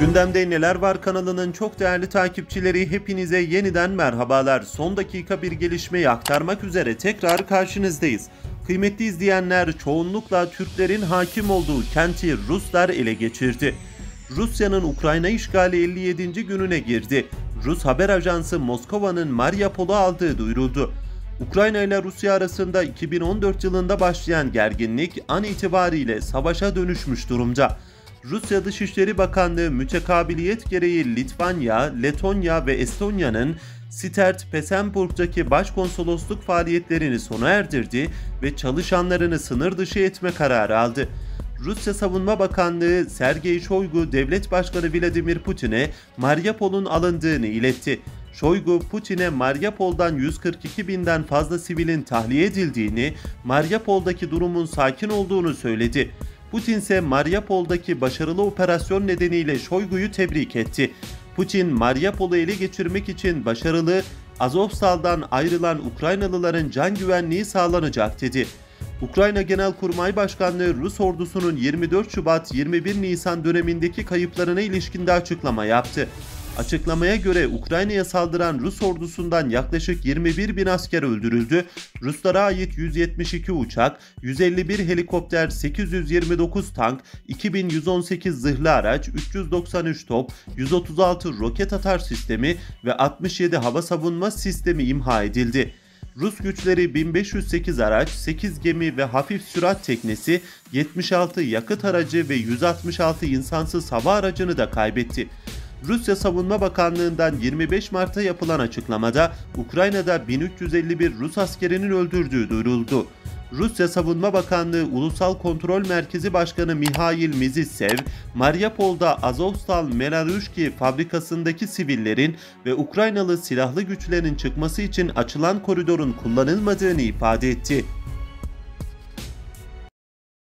Gündemde Neler Var kanalının çok değerli takipçileri, hepinize yeniden merhabalar. Son dakika bir gelişmeyi aktarmak üzere tekrar karşınızdayız. Kıymetli izleyenler, çoğunlukla Türklerin hakim olduğu kenti Ruslar ele geçirdi. Rusya'nın Ukrayna işgali 57. gününe girdi. Rus haber ajansı Moskova'nın Mariupol'u aldığı duyuruldu. Ukrayna ile Rusya arasında 2014 yılında başlayan gerginlik an itibariyle savaşa dönüşmüş durumda. Rusya Dışişleri Bakanlığı mütekabiliyet gereği Litvanya, Letonya ve Estonya'nın Stert Petersburg'daki başkonsolosluk faaliyetlerini sona erdirdi ve çalışanlarını sınır dışı etme kararı aldı. Rusya Savunma Bakanlığı Sergey Shoigu, Devlet Başkanı Vladimir Putin'e Mariupol'un alındığını iletti. Shoigu, Putin'e Mariupol'dan 142 binden fazla sivilin tahliye edildiğini, Mariupol'daki durumun sakin olduğunu söyledi. Putin ise Mariupol'daki başarılı operasyon nedeniyle Shoigu'yu tebrik etti. Putin, Mariupol'u ele geçirmek için başarılı, Azovstal'dan ayrılan Ukraynalıların can güvenliği sağlanacak dedi. Ukrayna Genelkurmay Başkanlığı Rus ordusunun 24 Şubat-21 Nisan dönemindeki kayıplarına ilişkin de açıklama yaptı. Açıklamaya göre Ukrayna'ya saldıran Rus ordusundan yaklaşık 21 bin asker öldürüldü, Ruslara ait 172 uçak, 151 helikopter, 829 tank, 2118 zırhlı araç, 393 top, 136 roket atar sistemi ve 67 hava savunma sistemi imha edildi. Rus güçleri 1508 araç, 8 gemi ve hafif sürat teknesi, 76 yakıt aracı ve 166 insansız hava aracını da kaybetti. Rusya Savunma Bakanlığı'ndan 25 Mart'ta yapılan açıklamada Ukrayna'da 1351 Rus askerinin öldürdüğü duyuruldu. Rusya Savunma Bakanlığı Ulusal Kontrol Merkezi Başkanı Mihail Mizitsev, Mariupol'da Azovstal Melaruşki fabrikasındaki sivillerin ve Ukraynalı silahlı güçlerin çıkması için açılan koridorun kullanılmadığını ifade etti.